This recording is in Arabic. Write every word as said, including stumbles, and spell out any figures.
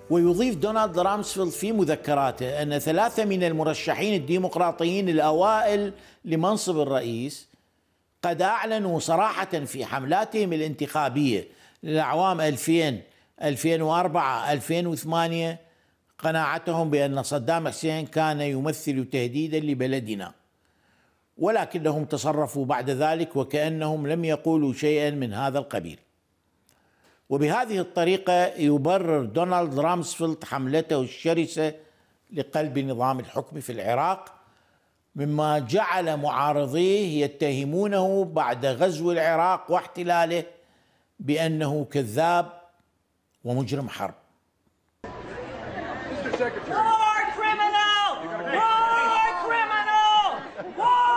ويضيف دونالد رامسفيلد في مذكراته أن ثلاثة من المرشحين الديمقراطيين الأوائل لمنصب الرئيس قد أعلنوا صراحة في حملاتهم الانتخابية للأعوام ألفين ألفين وأربعة ألفين وثمانية قناعتهم بأن صدام حسين كان يمثل تهديدا لبلدنا، ولكنهم تصرفوا بعد ذلك وكأنهم لم يقولوا شيئا من هذا القبيل. وبهذه الطريقة يبرر دونالد رامسفيلد حملته الشرسة لقلب نظام الحكم في العراق، مما جعل معارضيه يتهمونه بعد غزو العراق واحتلاله بأنه كذاب ومجرم حرب. War criminal! War criminal! War